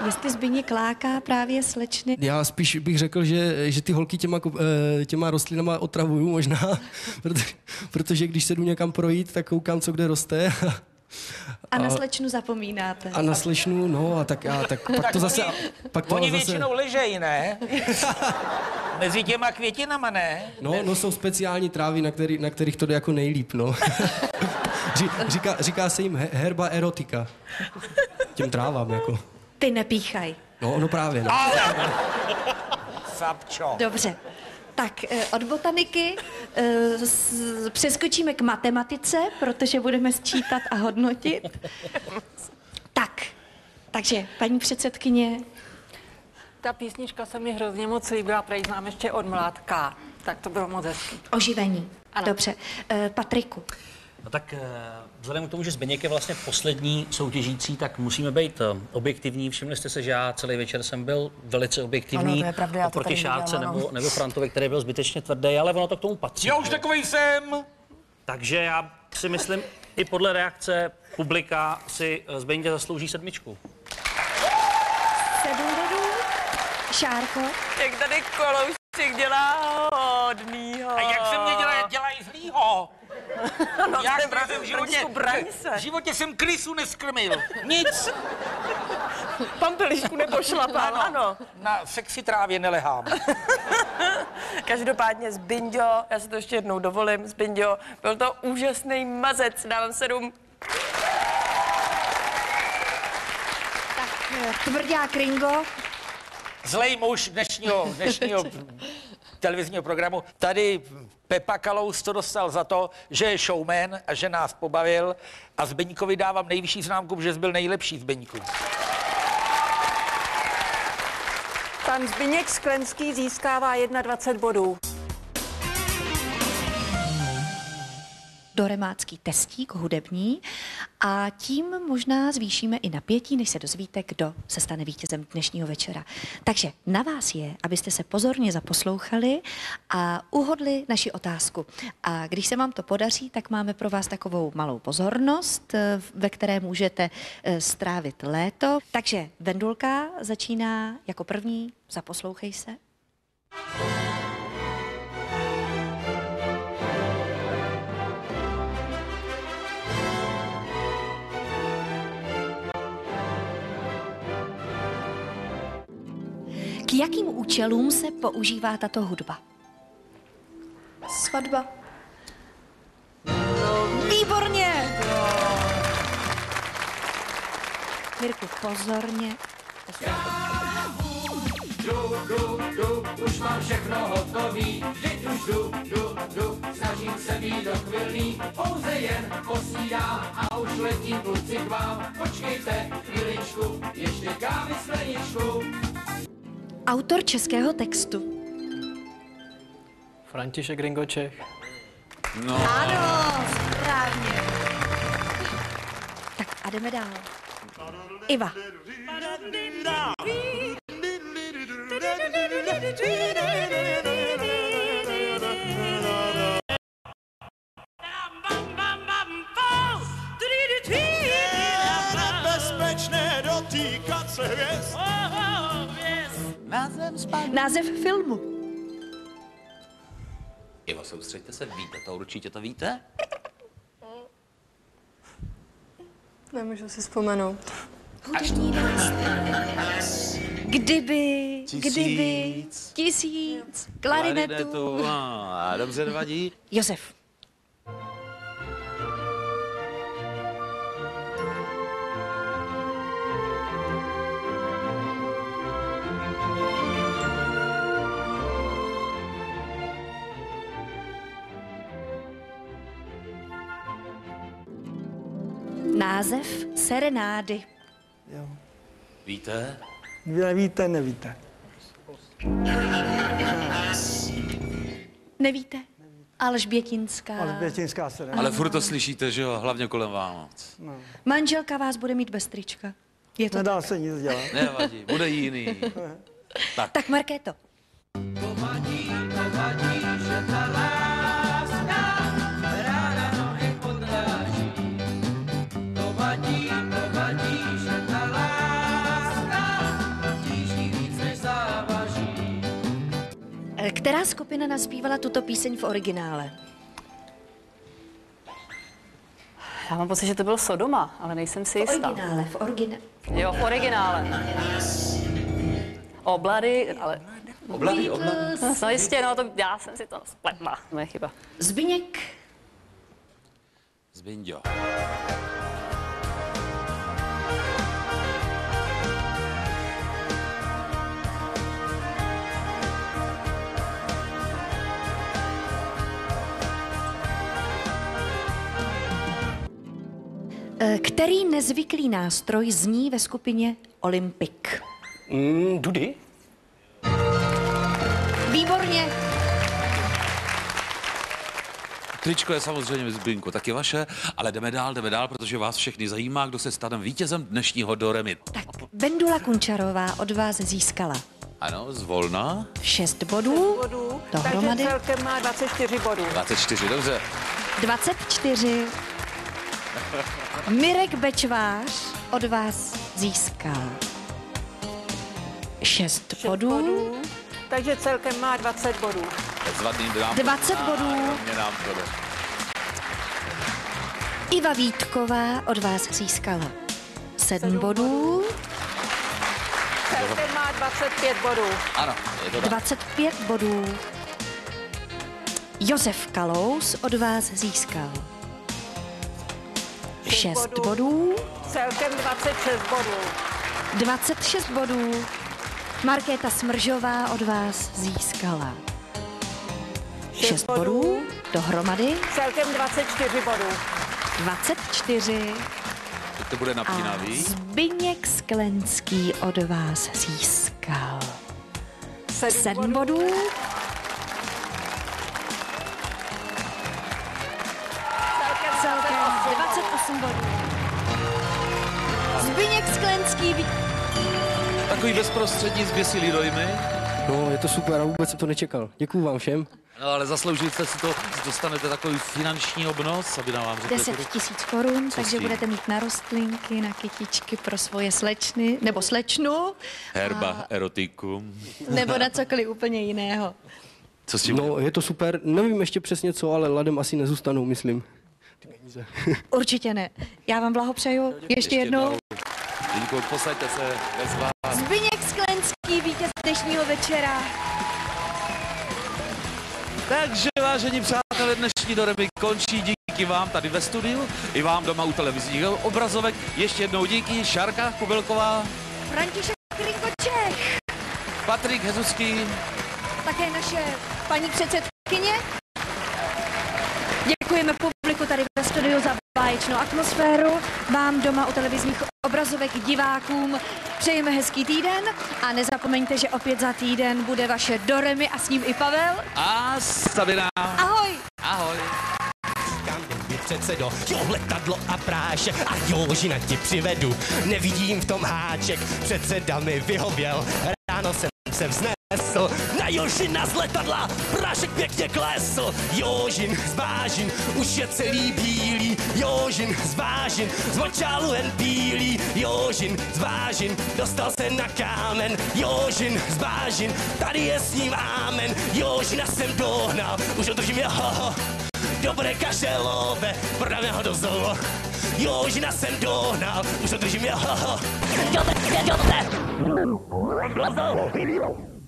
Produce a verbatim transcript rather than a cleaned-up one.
jestli Zbyněk láká právě slečny. Já spíš bych řekl, že, že ty holky těma, těma rostlinama otravuju možná, protože, protože když se jdu někam projít, tak koukám, co kde roste. A na slečnu zapomínáte. A na slečnu, no a tak, a, tak pak Tak to zase... oni, Pak to oni zase, většinou ležejí, ne? Mezi těma květinama, ne? no, no jsou speciální trávy, na, který, na kterých to jde jako nejlíp, no. říká, říká se jim herba erotika. Těm trávám, jako. Ty nepíchaj. No, no právě, no. Sapčo. Dobře. Tak eh, od botaniky eh, s- přeskočíme k matematice, protože budeme sčítat a hodnotit. Tak, takže paní předsedkyně, Ta písnička se mi hrozně moc líbila, prej znám ještě od mládka. Tak to bylo moc hezký. oživení. Ano. Dobře. Eh, Patriku, No tak eh, vzhledem k tomu, že Zbyněk je vlastně poslední soutěžící, tak musíme být eh, objektivní. Všimli jste se, že já celý večer jsem byl velice objektivní. Ano, to je pravda, já to oproti tady Šárce viděla, nebo, ano. nebo Frantovi, který byl zbytečně tvrdý, ale ono to k tomu patří. Já už takovej jsem. Takže já si myslím, i podle reakce publika si eh, Zbyněk zaslouží sedmičku. sedm bodů. Šárko, Jak tady Koloušek dělá hodnýho. A jak se mě dělá, dělají zlýho? No, Já to je jsem pravda, v životě, Františku, braň se. v životě jsem krysu neskrmil. Nic. Pampelišku nepošlapal, ano. Na sexy trávě nelehám. Každopádně Zbinďo, já si to ještě jednou dovolím, Zbinďo, byl to úžasný mazec, dávám sedm. tak eh, tvrdák Ringo, Zlej muž dnešního, dnešního televizního programu. Tady Pepa Kalous to dostal za to, že je showman a že nás pobavil, a Zbyňkovi dávám nejvyšší známku, že jsi byl nejlepší, Zbyňku. Pan Zbyněk Sklenský získává dvacet jedna bodů. doremácký testík hudební a tím možná zvýšíme i napětí, než se dozvíte, kdo se stane vítězem dnešního večera. Takže na vás je, abyste se pozorně zaposlouchali a uhodli naši otázku. A když se vám to podaří, tak máme pro vás takovou malou pozornost, ve které můžete strávit léto. Takže Vendulka začíná jako první, zaposlouchej se. K jakým účelům se používá tato hudba? Svatba. Výborně! Mirku, pozorně. Jdu, jdu, jdu, už mám všechno hotový, vždyť už jdu, jdu, jdu, snažím se být dochvilný, pouze jen posídám a už letím kluci k vám. Počkejte chviličku, ještě kávy skleničku. Autor českého textu. František Ringočech. Ano, správně. Tak a jdeme dál. Iva. Nebezpečné dotýkat se hvězd. Název filmu. Ivo, soustřeďte se, víte to, určitě to víte? Nemůžu si vzpomenout. Hudební nástroj. Kdyby, kdyby, tisíc, klarinetu. No, a dobře nevadí. Josef. Název serenády. Víte? Nevíte, nevíte. Nevíte? Alžbětinská. Alžbětinská serenáda. Ale furt to slyšíte, že jo? Hlavně kolem Vánoc. Manželka vás bude mít bez trička. Je to Nedá tak? se nic dělat. Nevadí, bude jiný. Tak. Tak Markéto. Která skupina naspívala tuto píseň v originále? Já mám pocit, že to byl Sodoma, ale nejsem si V jistá. originále, v originále. Jo, v originále. Oblady, ale... Oblady, oblady. No jistě, no, to já jsem si to spletla. Moje chyba. Zbyněk. Zbinďo. Který nezvyklý nástroj zní ve skupině Olympic? Mm, dudy? Výborně. Tričko je samozřejmě Zbinku, taky vaše, ale jdeme dál, jdeme dál, protože vás všechny zajímá, kdo se stane vítězem dnešního Do Re Mi. Tak, Vendula Kunčarová od vás získala Ano, zvolna. šest bodů, bodů, dohromady takže celkem má dvacet čtyři bodů. dvacet čtyři, dobře. dvacet čtyři. Mirek Bečvář od vás získal šest bodů. bodů. Takže celkem má dvacet bodů. Bezvadný nám dvacet bodů. Mě nám to jde. Iva Vítková od vás získala sedm bodů. Celkem má dvacet pět bodů. Ano, je to tak. dvacet pět bodů. Josef Kalous od vás získal šest bodů. Celkem dvacet šest bodů. dvacet šest bodů. Markéta Smržová od vás získala šest bodů. Dohromady Celkem dvacet čtyři bodů. dvacet čtyři. Teď to bude A napínavý. Zbyněk Sklenský od vás získal Sedm, sedm bodů. Celkem dvacet osm bodů. Zbyněk Sklenský. ví- Takový bezprostřední zběsilý dojmy. No, je to super a vůbec jsem to nečekal. Děkuju vám všem. No, ale zasloužili jste si to, dostanete takový finanční obnos, aby nám vám řekli. deset tisíc korun, Co s takže tím? budete mít na rostlinky, na kytičky pro svoje slečny, nebo slečnu, Herba, erotikum. nebo na cokoliv úplně jiného. Co s tím? No, je to super. Nevím ještě přesně co, ale ladem asi nezůstanou, myslím. Ty peníze. Určitě ne. Já vám blahopřeju ještě jednou. Lidko, posaďte se bez vás. Zbyněk Sklenský, vítěz dnešního večera. Takže, vážení přátelé, dnešní Do Re Mi končí. Díky vám tady ve studiu, i vám doma u televizních obrazovek. Ještě jednou díky. Šárka Kubelková, František Krykoček, Patrik Hezuský. také naše paní předsedkyně. Děkujeme publiku tady ve studiu za báječnou atmosféru. Vám doma u televizních obrazovek, divákům přejeme hezký týden a nezapomeňte, že opět za týden bude vaše Do Re Mi a s ním i Pavel. A Sabina. Ahoj! Ahoj. Kam by předsedo, jo letadlo a prášek a Jožina ti přivedu, nevidím v tom háček, předseda mi vyhověl, ráno jsem se vznesl, na Jožina z letadla, prášek pěkně klesl, Jožin z vážin, už je celý bílý, Jožin z vážin, z močálu jen bílý, Jožin z vážin, dostal se na kámen, Jožin z vážin, tady je s ním ámen, Jožina jsem dohnal, už ho držím jeho, dobré kašelové, prodáme ho do zoo. Jožina jsem dohnal, už ho držím jeho. Jděte, jděte, jděte.